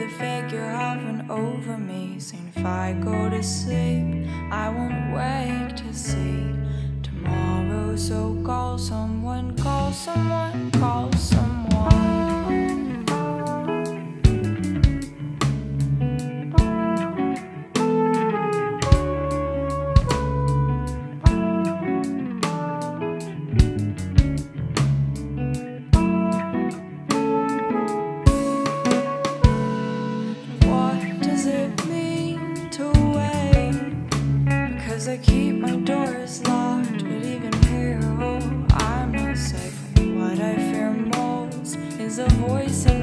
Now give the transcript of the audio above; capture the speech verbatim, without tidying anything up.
the figure hovering over me, saying if I go to sleep, I won't wake to see tomorrow. So call someone, call someone, call someone. I keep my doors locked, but even here, oh, I'm not safe. And what I fear most is a voice in